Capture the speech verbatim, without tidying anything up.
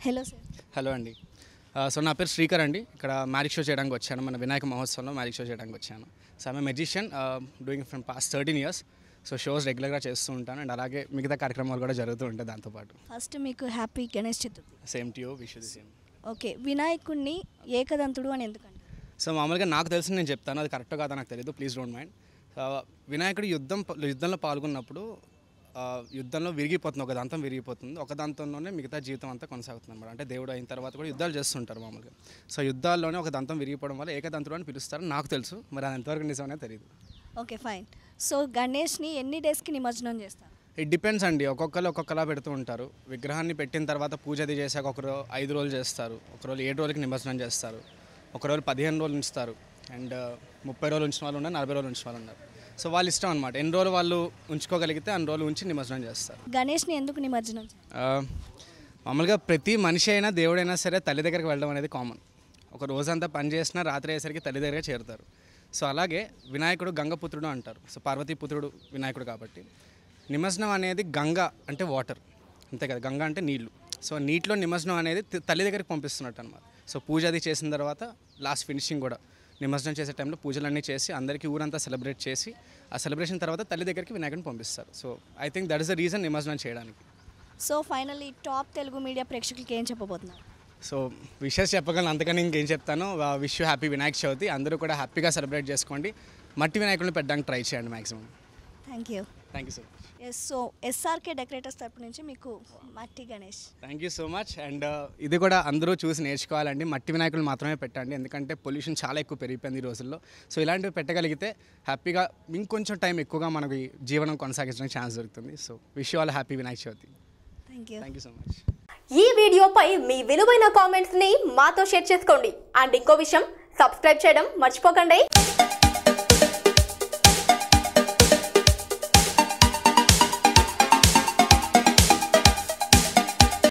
Hello sir. Hello అండి. So నా పేరు శ్రీకర్ అండి. ఇక్కడ మ్యాజిక్ షో చేయడానికి వచ్చాను. మన వినాయక మహోత్సవంలో మ్యాజిక్ షో చేయడానికి వచ్చాను. So I'm magician doing from past thirteen years. So shows రెగ్యులర్గా చేస్తూ ఉంటాను అండ్ అలాగే మిగతా కార్యక్రమాలు కూడా జరుగుతూ ఉంటాయి దాంతోపాటు. ఫస్ట్ మీకు happy Ganesh Chaturthi. Same to you, wish you the same. Okay, వినాయకుడిని ఏకదంతుడు అని ఎందుకంటే? సో మామూలుగా నాకు తెలిసి నేను చెప్తాను, అది కరెక్ట్ కాదా నాకు తెలియదు, ప్లీజ్ డోంట్ మైండ్. వినాయకుడు యుద్ధం యుద్ధంలో పాల్గొన్నప్పుడు యుద్ధంలో విరిగిపోతుంది, ఒక దాంతం విరిగిపోతుంది, ఒక దాంతంలోనే మిగతా జీవితం అంతా కొనసాగుతుంది అనమాట. అంటే దేవుడు అయిన తర్వాత కూడా యుద్ధాలు చేస్తుంటారు మామూలుగా. సో యుద్ధాల్లోనే ఒక దంతం విరిగిపోవడం వల్ల ఏకదంతుడు అని పిలుస్తారు నాకు తెలుసు, మరి అది ఎంతవరకు నిజమనే తెలియదు. Okay fine. సో గణేష్ని ఎన్ని డేస్కి నిమజ్జనం చేస్తారు? ఇట్ డిపెండ్స్ అండి, ఒక్కొక్కరు ఒక్కొక్కలా పెడుతూ ఉంటారు. విగ్రహాన్ని పెట్టిన తర్వాత పూజ అది చేశాక ఒకరు ఐదు రోజులు చేస్తారు, ఒకరోజు ఏడు రోజులకి నిమజ్జనం చేస్తారు, ఒకరోజు పదిహేను రోజులు ఉంచుతారు, అండ్ ముప్పై రోజులు ఉంచిన వాళ్ళు ఉన్నారు, నలభై రోజులు ఉంచిన వాళ్ళు ఉన్నారు. సో వాళ్ళు ఇష్టం అనమాట, ఎన్ని రోజులు వాళ్ళు ఉంచుకోగలిగితే అన్ని రోజులు ఉంచి నిమజ్జనం చేస్తారు. గణేష్ని ఎందుకు నిమజ్జనం చేస్తారు? మామూలుగా ప్రతి మనిషి అయినా దేవుడైనా సరే తల్లి దగ్గరికి వెళ్ళడం అనేది కామన్. ఒక రోజంతా పని చేసినా రాత్రి అయ్యేసరికి తల్లి దగ్గరే చేరుతారు. సో అలాగే వినాయకుడు గంగపుత్రుడు అంటారు. సో పార్వతీపుత్రుడు వినాయకుడు కాబట్టి నిమజ్జనం అనేది గంగ అంటే వాటర్, అంతే కదా, గంగ అంటే నీళ్లు. సో నీటిలో నిమజ్జనం అనేది తల్లి దగ్గరికి పంపిస్తున్నట్టు అనమాట. సో పూజ అది చేసిన తర్వాత లాస్ట్ ఫినిషింగ్ కూడా నిమజ్జనం చేసే టైంలో పూజలన్నీ చేసి అందరికీ ఊరంతా సెలబ్రేట్ చేసి ఆ సెలబ్రేషన్ తర్వాత తల్లి దగ్గరికి వినాయకుడిని పంపిస్తారు. So I think that is the reason నిమజ్జనం చేయడానికి. So finally top Telugu media ప్రేక్షకులకి ఏం చెప్పబోతున్నారు? సో విషెస్ చెప్పగలను, అంతకని ఇంకేం చెప్తాను. Wish you happy Vinayaka Chavithi. అందరూ కూడా హ్యాపీగా సెలబ్రేట్ చేసుకోండి. మట్టి వినాయకుడిని పెట్టడానికి ట్రై చేయండి maximum. Thank you. Thank you so much. Yes, so SRK decorators తరపు నుంచి మీకు మట్టి Ganesh. Thank you so much. And ఇది కూడా అందరూ చూసి నేర్చుకోవాలండి, మట్టి వినాయకులు మాత్రమే పెట్టండి, ఎందుకంటే పొల్యూషన్ చాలా ఎక్కువ పెరిగిపోయింది ఈ రోజుల్లో. సో ఇలాంటివి పెట్టగలిగితే హ్యాపీగా ఇంకొంచెం టైం ఎక్కువగా మనకి జీవనం కొనసాగించడానికి ఛాన్స్ దొరుకుతుంది. So wish you all happy Vinayaka Chavithi. Thank you. Thank you so much. ఈ వీడియోపై మీ విలువైన కామెంట్స్ని మాతో షేర్ చేసుకోండి. అండ్ ఇంకో విషయం, సబ్స్క్రైబ్ చేయడం మర్చిపోకండి.